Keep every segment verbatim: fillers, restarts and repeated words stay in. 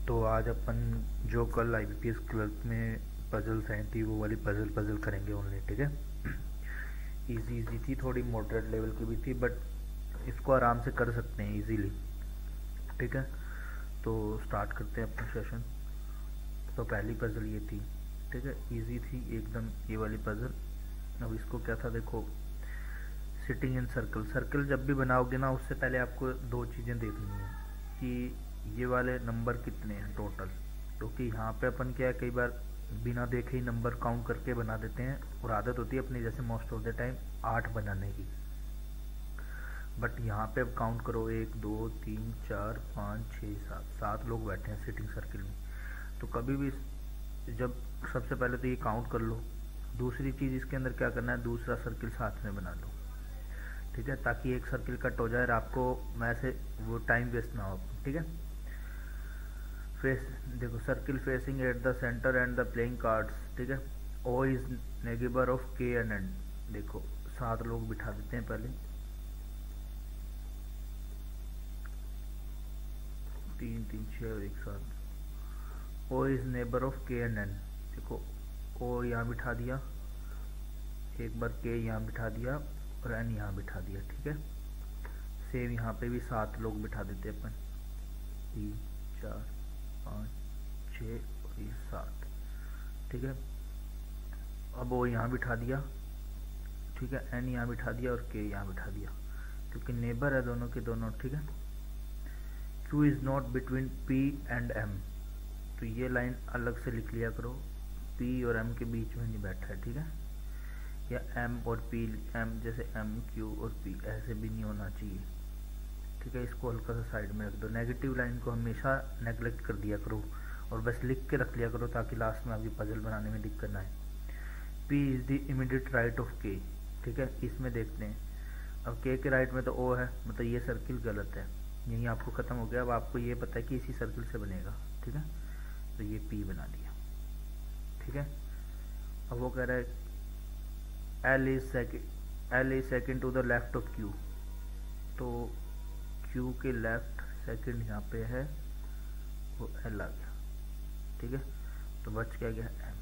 तो आज अपन जो कल आईबीपीएस क्लर्क में पजल्स आई थी वो वाली पजल पजल करेंगे ओनली, ठीक है। इजी इजी थी, थोड़ी मॉडरेट लेवल की भी थी, बट इसको आराम से कर सकते हैं इजीली, ठीक है। तो स्टार्ट करते हैं अपना सेशन। तो पहली पजल ये थी, ठीक है, इजी थी एकदम ये वाली पजल। अब इसको क्या था, देखो, सिटिंग इन सर्कल। सर्कल जब भी बनाओगे ना, उससे पहले आपको दो चीज़ें देखनी है कि ये वाले नंबर कितने हैं टोटल, क्योंकि यहाँ पे अपन क्या है, कई बार बिना देखे ही नंबर काउंट करके बना देते हैं, और आदत होती है अपनी जैसे मोस्ट ऑफ द टाइम आठ बनाने की। बट यहाँ पे अब काउंट करो, एक दो तीन चार पाँच छः सात, सात लोग बैठे हैं सिटिंग सर्किल में। तो कभी भी जब सबसे पहले तो ये काउंट कर लो, दूसरी चीज़ इसके अंदर क्या करना है, दूसरा सर्किल साथ में बना लो, ठीक है, ताकि एक सर्किल कट हो जाए और आपको वैसे वो टाइम वेस्ट ना हो, ठीक है। फेस देखो, circle facing at the centre and the playing cards, ठीक है। O is neighbour of K and N. देखो सात लोग बिठा देते हैं पहले, तीन तीन छः और एक सात। O is neighbour of K and N. देखो ओ यहाँ बिठा दिया, एक बार के यहाँ बिठा दिया और एन यहाँ बिठा दिया, ठीक है। सेम यहाँ पे भी सात लोग बिठा देते अपन, तीन चार पाँच छः और ये सात, ठीक है। अब वो यहाँ बिठा दिया, ठीक है, एन यहाँ बिठा दिया और के यहाँ बिठा दिया, क्योंकि नेबर है दोनों के दोनों, ठीक है। Q is not between P and M। तो ये लाइन अलग से लिख लिया करो, P और M के बीच में नहीं बैठा है, ठीक है। या M और P, M जैसे M Q और P ऐसे भी नहीं होना चाहिए, ठीक है। इसको हल्का सा साइड में रख दो, नेगेटिव लाइन को हमेशा नेगलेक्ट कर दिया करो और बस लिख के रख लिया करो, ताकि लास्ट में आपकी पजल बनाने में दिक्कत ना आए। P is the immediate right of K, ठीक है। इसमें देखते हैं, अब K के राइट में तो O है, मतलब ये सर्किल गलत है, यही आपको ख़त्म हो गया। अब आपको ये पता है कि इसी सर्किल से बनेगा, ठीक है। तो ये P बना दिया, ठीक है। अब वो कह रहा है L is second, L is second to the left of Q। तो Q के लेफ्ट सेकेंड यहाँ पे है, वो L आ गया, ठीक है। तो बच क्या गया M।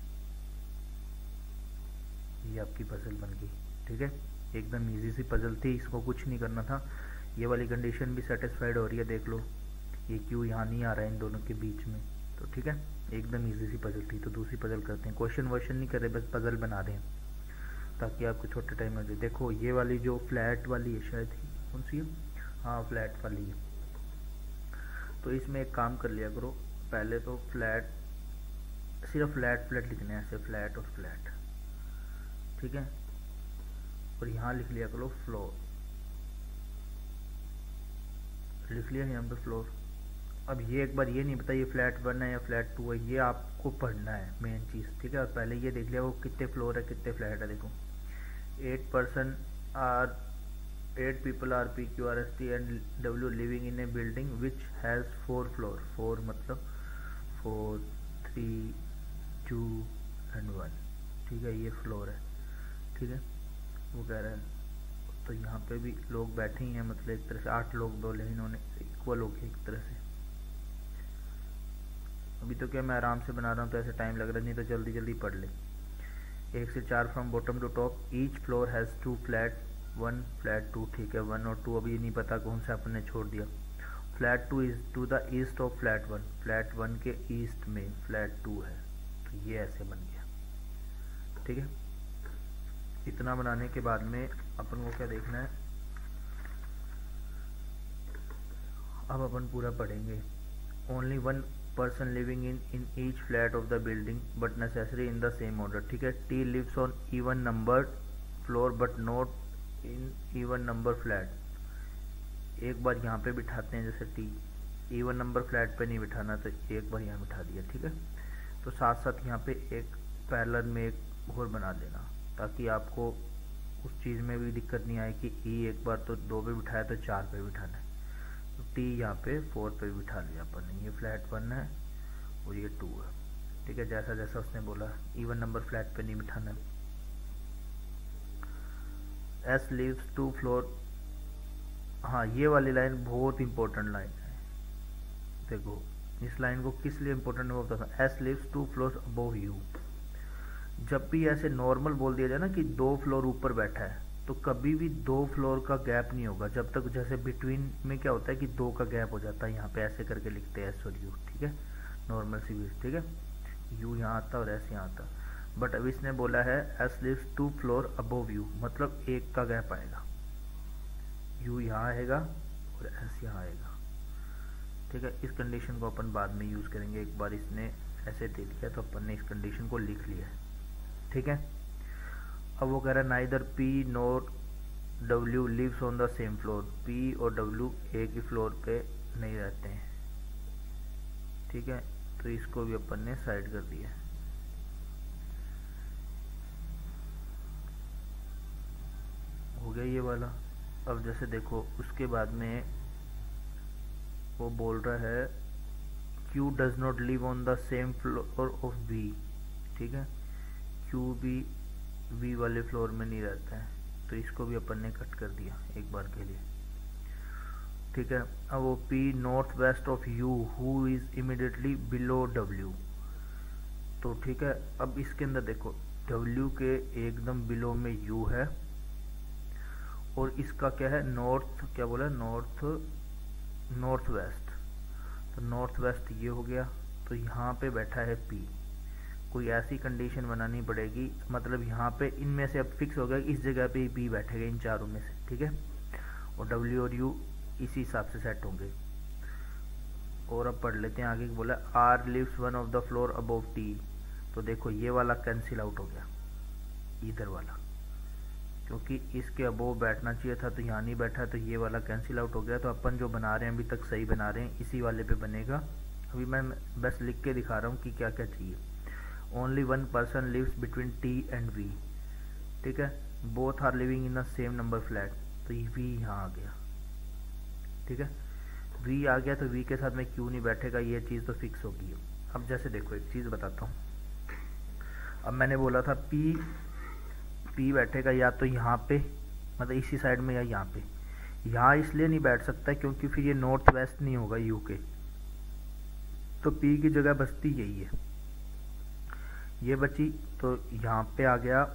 ये आपकी पजल बन गई, ठीक है। एकदम इजी सी पजल थी, इसको कुछ नहीं करना था। ये वाली कंडीशन भी सेटिस्फाइड हो रही है, देख लो, ये क्यू यहाँ नहीं आ रहा है इन दोनों के बीच में, तो ठीक है, एकदम इजी सी पजल थी। तो दूसरी पजल करते हैं, क्वेश्चन वर्शन नहीं कर रहे, बस पजल बना दें ताकि आपको छोटे टाइम में दे। देखो ये वाली जो फ्लैट वाली है, शायद ही कौन सी है, हाँ फ्लैट वाली है। तो इसमें एक काम कर लिया करो, पहले तो फ्लैट, सिर्फ फ्लैट फ्लैट लिखने हैं, ऐसे फ्लैट और फ्लैट, ठीक है। और यहाँ लिख लिया करो फ्लोर, लिख लिया यहाँ पे फ्लोर। अब ये एक बार ये नहीं पता ये फ्लैट वन है या फ्लैट टू है, ये आपको पढ़ना है मेन चीज़, ठीक है। और पहले ये देख लिया वो कितने फ्लोर है कितने फ्लैट है। देखो eight person are eight people are P Q R S T and W living in a building which has four floor. Four मतलब four three two and one, ठीक है, ये फ्लोर है, ठीक है। वो कह रहा है, तो यहाँ पे भी लोग बैठे ही हैं, मतलब एक तरह से आठ लोग दो, लेकिन इन्होंने इक्वल हो गया एक तरह से। अभी तो क्या मैं आराम से बना रहा हूँ तो ऐसे टाइम लग रहा है, नहीं तो जल्दी जल्दी पढ़ ले। एक से चार from bottom to top, each floor has two flat, one flat two, ठीक है। वन और टू अभी नहीं पता कौन सा अपन ने छोड़ दिया। Flat two is to the east of flat one, flat one के ईस्ट में फ्लैट टू है, तो ये ऐसे बन गया, ठीक है। इतना बनाने के बाद में अपन को क्या देखना है, अब अपन पूरा पढ़ेंगे। Only one person living in in each flat of the building but necessary in the same order, ठीक है। T lives on even numbered floor but not in even number flat. एक बार यहाँ पे बिठाते हैं, जैसे टी इवन नंबर फ्लैट पे नहीं बिठाना, तो एक बार यहाँ बिठा दिया, ठीक है। तो साथ साथ यहाँ पे एक पैरेलल में एक और बना देना, ताकि आपको उस चीज़ में भी दिक्कत नहीं आए कि ई एक बार तो दो पे बिठाया तो चार पे बिठाना है। तो टी यहाँ पे फोर पे बिठा लिया अपन ने, ये फ्लैट वन है और ये टू है, ठीक है। जैसा जैसा उसने बोला, इवन नंबर फ्लैट पे नहीं बिठाना है। एस लीव्स टू फ्लोर, हाँ ये वाली लाइन बहुत इंपॉर्टेंट लाइन है, देखो इस लाइन को किस लिए इंपॉर्टेंट है वो बताता हूँ। S lives two floors above U. जब भी ऐसे नॉर्मल बोल दिया जाए ना कि दो फ्लोर ऊपर बैठा है, तो कभी भी दो फ्लोर का गैप नहीं होगा जब तक, जैसे बिटवीन में क्या होता है कि दो का गैप हो जाता है, यहाँ पे ऐसे करके लिखते हैं एस और यू, ठीक है, नॉर्मल सी भी, ठीक है, यू यहाँ आता और एस यहाँ आता। बट अब इसने बोला है S lives two floor above U, मतलब एक का गैप आएगा, यू यहाँ आएगा और एस यहाँ आएगा, ठीक है। इस कंडीशन को अपन बाद में यूज़ करेंगे, एक बार इसने ऐसे दे दिया तो अपन ने इस कंडीशन को लिख लिया है, ठीक है। अब वो कह रहा है neither P nor W lives on the same floor, P और डब्ल्यू एक ही फ्लोर पे नहीं रहते हैं, ठीक है, तो इसको भी अपन ने साइड कर दिया है। हो गया ये वाला। अब जैसे देखो उसके बाद में वो बोल रहा है Q does not live on the same floor of V, ठीक है, Q भी V वाले फ्लोर में नहीं रहता है, तो इसको भी अपन ने कट कर दिया एक बार के लिए, ठीक है। अब वो P north west of U who is immediately below W, तो ठीक है। अब इसके अंदर देखो W के एकदम बिलो में U है और इसका क्या है नॉर्थ, क्या बोला नॉर्थ नॉर्थ वेस्ट, तो नॉर्थ वेस्ट ये हो गया, तो यहाँ पे बैठा है P। कोई ऐसी कंडीशन बनानी पड़ेगी, मतलब यहाँ पे इनमें से अब फिक्स हो गया इस जगह पे P बैठेगा इन चारों में से, ठीक है, और W और U इसी हिसाब से सेट होंगे। और अब पढ़ लेते हैं आगे, बोला R lives one of the floor above T, तो देखो ये वाला कैंसिल आउट हो गया इधर वाला, क्योंकि इसके अबोव बैठना चाहिए था तो यहाँ नहीं बैठा, तो ये वाला कैंसिल आउट हो गया। तो अपन जो बना रहे हैं अभी तक सही बना रहे हैं, इसी वाले पे बनेगा। अभी मैं बस लिख के दिखा रहा हूँ कि क्या क्या चाहिए। Only one person lives between T and V, ठीक है, both are living in the same number flat, तो ये वी यहाँ आ गया, ठीक है, वी आ गया तो वी के साथ में क्यों नहीं बैठेगा, ये चीज़ तो फिक्स होगी। अब जैसे देखो एक चीज़ बताता हूँ, अब मैंने बोला था पी पी बैठेगा या तो यहाँ पे, मतलब इसी साइड में, या यहाँ पे। यहाँ इसलिए नहीं बैठ सकता क्योंकि फिर ये नॉर्थ वेस्ट नहीं होगा यू के, तो पी की जगह बचती यही है, ये बची, तो यहाँ पे आ गया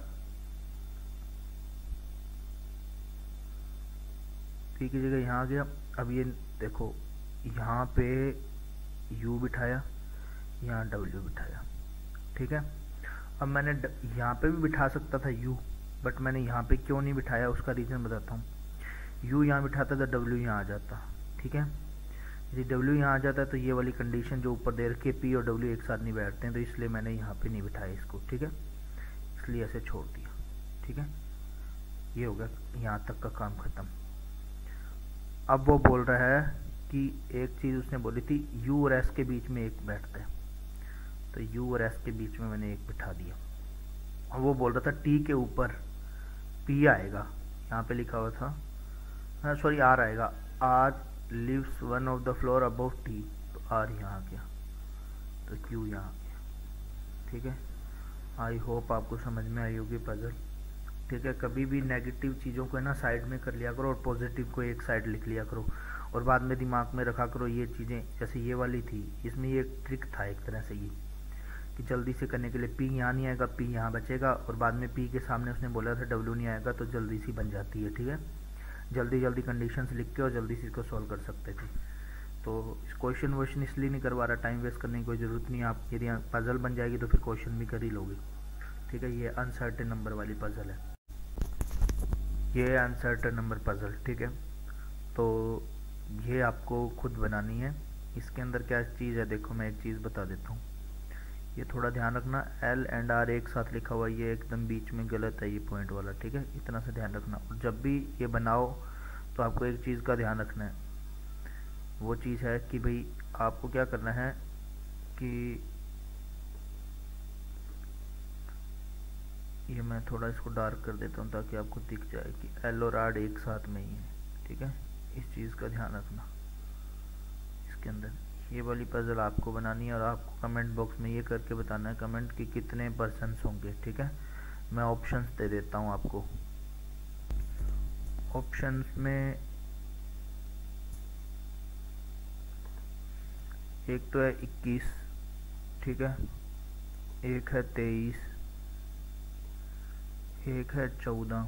पी की जगह, यहाँ आ गया। अब ये देखो यहाँ पे यू बिठाया, यहाँ डब्ल्यू बिठाया, ठीक है। अब मैंने यहाँ पे भी बिठा सकता था यू, बट मैंने यहाँ पे क्यों नहीं बिठाया उसका रीज़न बताता हूँ। यू यहाँ बिठाता तो डब्ल्यू यहाँ आ जाता, ठीक है, यदि डब्ल्यू यहाँ आ जाता है तो ये वाली कंडीशन जो ऊपर दे रखी है पी और डब्ल्यू एक साथ नहीं बैठते हैं, तो इसलिए मैंने यहाँ पे नहीं बिठाया इसको, ठीक है, इसलिए ऐसे छोड़ दिया, ठीक है। ये हो गया यहाँ तक का काम ख़त्म। अब वो बोल रहा है कि एक चीज़ उसने बोली थी यू और एस के बीच में एक बैठता है, तो यू और एस के बीच में मैंने एक बिठा दिया। और वो बोल रहा था टी के ऊपर पी आएगा, यहाँ पे लिखा हुआ था, हाँ सॉरी आर आएगा, R lives one of the floor above T, तो आर यहाँ आ गया, तो क्यू यहाँ आ गया, ठीक है। आई होप आपको समझ में आई होगी पजल, ठीक है। कभी भी नेगेटिव चीज़ों को है ना साइड में कर लिया करो और पॉजिटिव को एक साइड लिख लिया करो, और बाद में दिमाग में रखा करो ये चीज़ें। जैसे ये वाली थी, इसमें ये ट्रिक था एक तरह से, ये कि जल्दी से करने के लिए पी यहाँ नहीं आएगा, पी यहाँ बचेगा, और बाद में पी के सामने उसने बोला था डब्ल्यू नहीं आएगा, तो जल्दी सी बन जाती है, ठीक है। जल्दी जल्दी कंडीशंस लिख के और जल्दी से इसको सॉल्व कर सकते थे। तो इस क्वेश्चन वोश्चन इसलिए नहीं करवा रहा, टाइम वेस्ट करने की कोई ज़रूरत नहीं है। आप यदि पजल बन जाएगी तो फिर क्वेश्चन भी कर ही लोगे, ठीक है। ये अनसर्टेन नंबर वाली पजल है, ये अनसर्टेन नंबर पजल, ठीक है। तो ये आपको खुद बनानी है। इसके अंदर क्या चीज़ है देखो, मैं एक चीज़ बता देता हूँ, ये थोड़ा ध्यान रखना, एल एंड आर एक साथ लिखा हुआ है, ये एकदम बीच में गलत है ये पॉइंट वाला, ठीक है, इतना सा ध्यान रखना। और जब भी ये बनाओ तो आपको एक चीज़ का ध्यान रखना है, वो चीज़ है कि भाई आपको क्या करना है कि ये मैं थोड़ा इसको डार्क कर देता हूँ ताकि आपको दिख जाए कि एल और आर एक साथ में ही है, ठीक है। इस चीज़ का ध्यान रखना। इसके अंदर ये वाली पजल आपको बनानी है और आपको कमेंट बॉक्स में ये करके बताना है कमेंट कि कितने परसेंट्स होंगे, ठीक है। मैं ऑप्शंस दे देता हूँ आपको। ऑप्शंस में एक तो है इक्कीस, ठीक है, एक है तेईस, एक है चौदह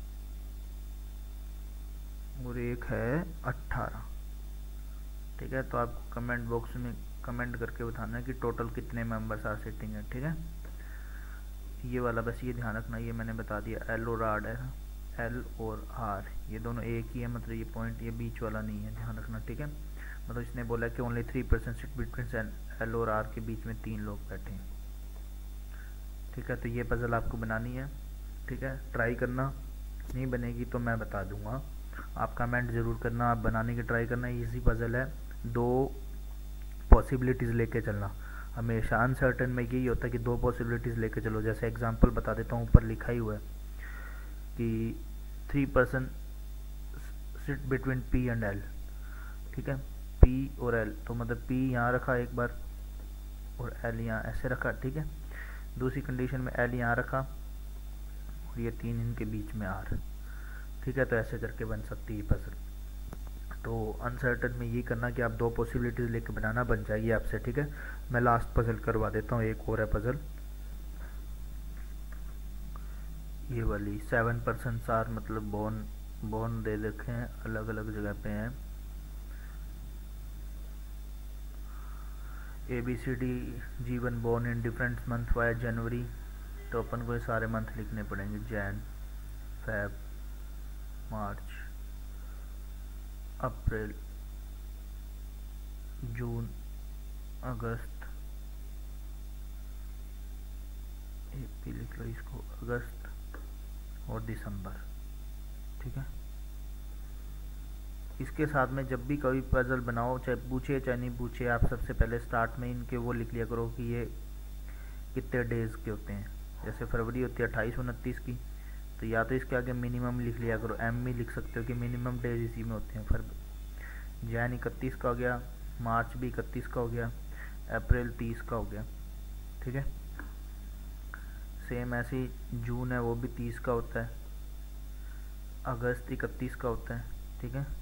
और एक है अट्ठारह। ठीक है, तो आपको कमेंट बॉक्स में कमेंट करके बताना है कि टोटल कितने मेंबर्स आर सिटिंग है। ठीक है, ये वाला बस ये ध्यान रखना, ये मैंने बता दिया। एल और आर है, एल और आर ये दोनों एक ही है, मतलब ये पॉइंट ये बीच वाला नहीं है, ध्यान रखना। ठीक है, मतलब इसने बोला कि only three percent sit between L और आर के बीच में तीन लोग बैठे हैं। ठीक है, तो ये पजल आपको बनानी है। ठीक है, ट्राई करना, नहीं बनेगी तो मैं बता दूंगा, आप कमेंट ज़रूर करना, आप बनाने की ट्राई करना। इजी पजल है, दो पॉसिबिलिटीज़ लेके चलना। हमेशा अनसर्टेन में यही होता है कि दो पॉसिबिलिटीज़ लेके चलो। जैसे एग्जांपल बता देता हूँ, ऊपर लिखा ही हुआ है कि three person sit between P and L. ठीक है, पी और एल, तो मतलब पी यहाँ रखा एक बार और एल यहाँ ऐसे रखा। ठीक है, दूसरी कंडीशन में एल यहाँ रखा और ये तीन इनके बीच में आर। ठीक है, तो ऐसे करके बन सकती है पजल। तो अनसर्टन में ये करना कि आप दो पॉसिबिलिटीज़ लेके बनाना, बन जाएगी आपसे। ठीक है, मैं लास्ट पजल करवा देता हूँ, एक और है पजल ये वाली। सेवन पर्सन्स आर मतलब बोन बोन दे रखे हैं, अलग अलग जगह पे हैं। ए बी सी डी जीवन born in different month via January, तो अपन को ये सारे मंथ लिखने पड़ेंगे, जैन, फेब, मार्च, अप्रैल, जून, अगस्त, एक भी लिख लो इसको, अगस्त और दिसंबर। ठीक है, इसके साथ में जब भी कोई पजल बनाओ, चाहे पूछे चाहे नहीं पूछे, आप सबसे पहले स्टार्ट में इनके वो लिख लिया करो कि ये कितने डेज के होते हैं। जैसे फरवरी होती है अट्ठाईस उनतीस की, तो या तो इसके आगे मिनिमम लिख लिया करो, एम भी लिख सकते हो कि मिनिमम डेज इसी में होते हैं। फरवरी जैन इकतीस का हो गया, मार्च भी इकतीस का हो गया, अप्रैल तीस का हो गया। ठीक है, सेम ऐसे ही जून है वो भी तीस का होता है, अगस्त इकतीस का होता है। ठीक है,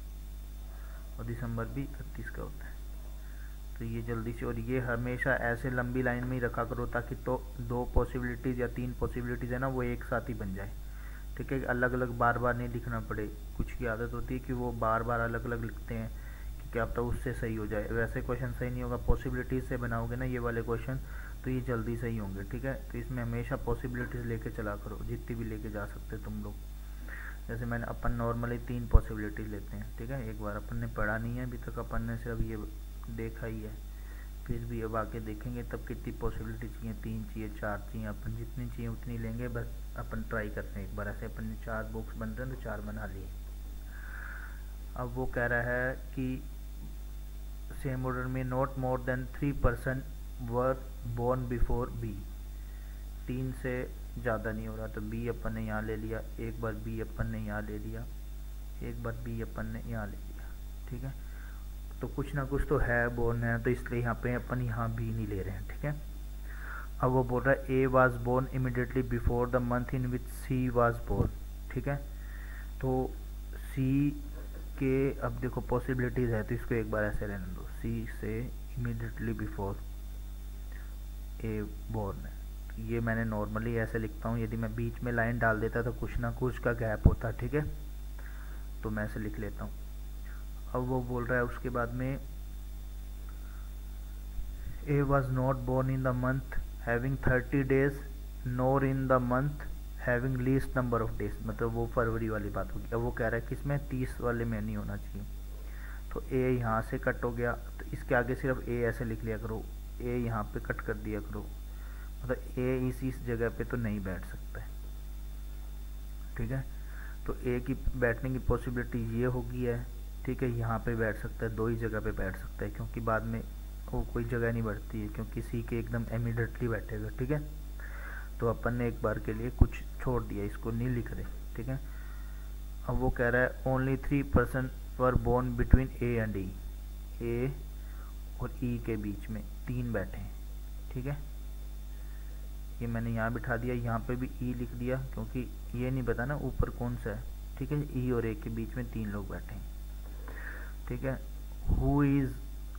और दिसंबर भी इकतीस का होता है। तो ये जल्दी से, और ये हमेशा ऐसे लंबी लाइन में ही रखा करो ताकि तो दो पॉसिबिलिटीज़ या तीन पॉसिबिलिटीज़ है ना, वो एक साथ ही बन जाए। ठीक है, अलग अलग बार बार नहीं लिखना पड़े। कुछ की आदत होती है कि वो बार बार अलग अलग लिखते हैं कि क्या पता उससे सही हो जाए, वैसे क्वेश्चन सही नहीं होगा। पॉसिबिलिटीज़ से बनाओगे ना ये वाले क्वेश्चन, तो ये जल्दी सही होंगे। ठीक है, तो इसमें हमेशा पॉसिबिलिटीज़ लेके चला करो, जितनी भी लेके जा सकते तुम लोग। जैसे मैंने अपन नॉर्मली तीन पॉसिबिलिटीज लेते हैं। ठीक है, एक बार अपन ने पढ़ा नहीं है अभी तक, अपन ने सिर्फ ये देखा ही है, फिर भी अब आके देखेंगे तब कितनी पॉसिबिलिटी चाहिए, तीन चाहिए, चार चाहिए, अपन जितनी चाहिए उतनी लेंगे। बस अपन ट्राई करते हैं एक बार। ऐसे अपन ने चार बॉक्स बनते हैं तो चार बना लिए। अब वो कह रहा है कि सेम ऑर्डर में not more than three percent were born before B, तीन से ज़्यादा नहीं हो रहा, तो बी अपन ने यहाँ ले लिया, एक बार बी अपन ने यहाँ ले लिया, एक बार बी अपन ने यहाँ ले लिया। ठीक है, तो कुछ ना कुछ तो है बोर्न है, तो इसलिए यहाँ पे अपन यहाँ बी नहीं ले रहे हैं। ठीक है, अब वो बोल रहा है A was born immediately before the month in which C was born. ठीक है, तो सी के अब देखो पॉसिबिलिटीज़ है, तो इसको एक बार ऐसे रहने दो, सी से इमिडिएटली बिफोर ए बोर्न है। ये मैंने नॉर्मली ऐसे लिखता हूँ, यदि मैं बीच में लाइन डाल देता तो कुछ ना कुछ का गैप होता। ठीक है, तो मैं ऐसे लिख लेता हूँ। अब वो बोल रहा है उसके बाद में A was not born in the month having thirty days nor in the month having least number of days, मतलब वो फरवरी वाली बात होगी। अब वो कह रहा है कि इसमें तीस वाले में नहीं होना चाहिए, तो ए यहाँ से कट हो गया, तो इसके आगे सिर्फ ए ऐसे लिख लिया करो, ए यहाँ पे कट कर दिया करो, मतलब ए इसी इस जगह पे तो नहीं बैठ सकता है। ठीक है, तो ए की बैठने की पॉसिबिलिटी ये होगी है। ठीक है, यहाँ पे बैठ सकता है, दो ही जगह पे बैठ सकता है, क्योंकि बाद में वो कोई जगह नहीं बढ़ती है, क्योंकि सी के एकदम इमीडिएटली बैठेगा। ठीक है, तो अपन ने एक बार के लिए कुछ छोड़ दिया, इसको नहीं लिख रहे। ठीक है, अब वो कह रहा है only three person were born between A and E, A और ई के बीच में तीन बैठे हैं। ठीक है, ये मैंने यहाँ बिठा दिया, यहाँ पे भी ई लिख दिया, क्योंकि ये नहीं पता ना ऊपर कौन सा है। ठीक है, ई और ए के बीच में तीन लोग बैठे हैं। ठीक है, who is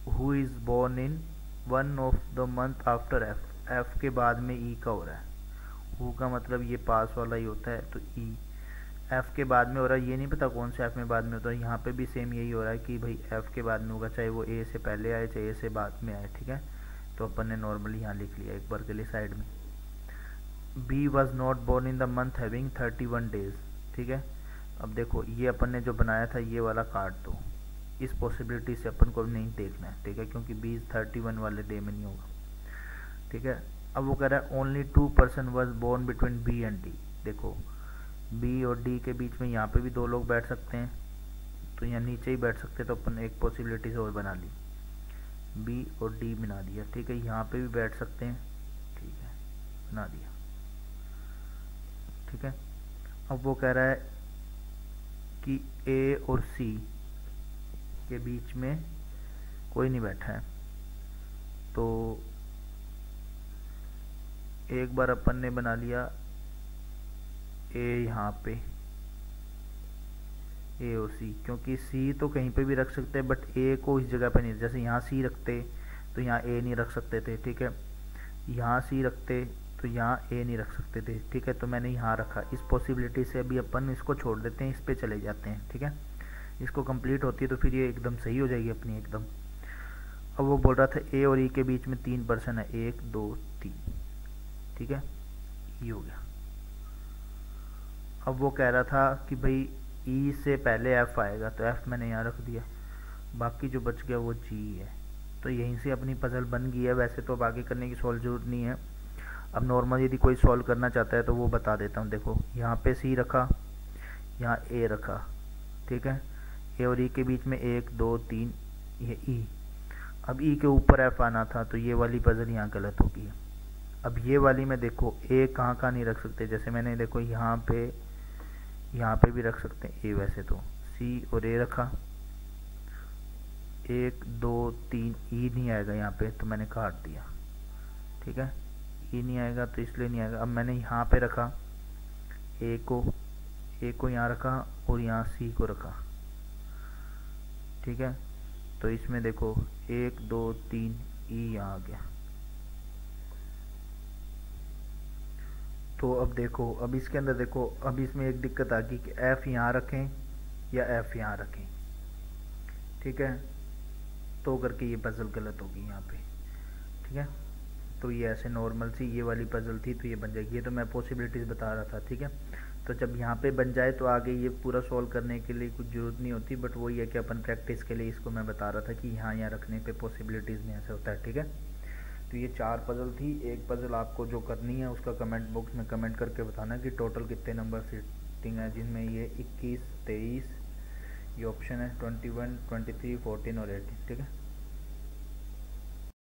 who is born in one of the month after F, F के बाद में ई का हो रहा है, हु का मतलब ये पास वाला ही होता है, तो ई एफ के बाद में हो रहा है, ये नहीं पता कौन से एफ में बाद में होता है। यहाँ पे भी सेम यही हो रहा है कि भाई एफ के बाद में होगा, चाहे वो ए से पहले आए चाहे ए से बाद में आए, ठीक है। तो अपन ने नॉर्मली यहाँ लिख लिया एक बार के लिए साइड में। B was not born in the month having thirty one days, ठीक है। अब देखो ये अपन ने जो बनाया था ये वाला काट दो, इस पॉसिबिलिटी से अपन को नहीं देखना है, ठीक है, क्योंकि बी थर्टी वन वाले डे में नहीं होगा, ठीक है। अब वो कह रहा है only two person was born between B and D. देखो बी और डी के बीच में यहाँ पे भी दो लोग बैठ सकते हैं, तो यहाँ नीचे ही बैठ सकते हैं, तो अपन एक पॉसिबिलिटी से और बना ली, बी और डी बना दिया, ठीक है। यहाँ पे भी बैठ सकते हैं, ठीक है, बना दिया, ठीक है। अब वो कह रहा है कि ए और सी के बीच में कोई नहीं बैठा है, तो एक बार अपन ने बना लिया ए यहाँ पे, ए और सी, क्योंकि सी तो कहीं पे भी रख सकते हैं बट ए को इस जगह पे नहीं, जैसे यहाँ सी रखते तो यहाँ ए नहीं रख सकते थे, ठीक है, यहाँ सी रखते तो यहाँ ए नहीं रख सकते थे, ठीक है। तो मैंने यहाँ रखा, इस पॉसिबिलिटी से अभी अपन इसको छोड़ देते हैं, इस पे चले जाते हैं, ठीक है। इसको कंप्लीट होती है तो फिर ये एकदम सही हो जाएगी अपनी एकदम। अब वो बोल रहा था ए और ई के बीच में तीन पर्सन है, एक दो तीन, ठीक है, ई हो गया। अब वो कह रहा था कि भाई ई से पहले एफ आएगा, तो एफ मैंने यहाँ रख दिया, बाकी जो बच गया वो जी है। तो यहीं से अपनी पजल बन गई है, वैसे तो अब आगे करने की सॉल्व जरूरत नहीं है। अब नॉर्मल यदि कोई सॉल्व करना चाहता है तो वो बता देता हूँ। देखो यहाँ पे सी रखा, यहाँ ए रखा, ठीक है, ए और ई के बीच में एक दो तीन, ये ई। अब ई के ऊपर एफ आना था, तो ये वाली पजल यहाँ गलत होगी। अब ये वाली में देखो ए कहाँ कहाँ नहीं रख सकते, जैसे मैंने देखो यहाँ पे यहाँ पे भी रख सकते हैं ए, वैसे तो सी और ए रखा, एक दो तीन, ई नहीं आएगा यहाँ पे तो मैंने काट दिया, ठीक है, ई नहीं आएगा तो इसलिए नहीं आएगा। अब मैंने यहाँ पे रखा ए को, ए को यहाँ रखा और यहाँ सी को रखा, ठीक है। तो इसमें देखो एक दो तीन, ई यहाँ आ गया। तो अब देखो, अब इसके अंदर देखो, अब इसमें एक दिक्कत आ गई कि एफ यहाँ रखें या एफ यहाँ रखें, ठीक है, तो करके ये पजल गलत होगी यहाँ पे, ठीक है। तो ये ऐसे नॉर्मल सी ये वाली पजल थी तो ये बन जाएगी, ये तो मैं पॉसिबिलिटीज़ बता रहा था, ठीक है। तो जब यहाँ पे बन जाए तो आगे ये पूरा सॉल्व करने के लिए कुछ ज़रूरत नहीं होती, बट वही है कि अपन प्रैक्टिस के लिए इसको मैं बता रहा था कि यहाँ यहाँ रखने पे पॉसिबिलिटीज़ में ऐसे होता है, ठीक है। तो ये चार पजल थी, एक पजल आपको जो करनी है उसका कमेंट बॉक्स में कमेंट करके बताना कि टोटल कितने नंबर सीटिंग है, जिनमें ये इक्कीस, तेईस, ये ऑप्शन है twenty one, twenty three, fourteen और एटीन, ठीक है।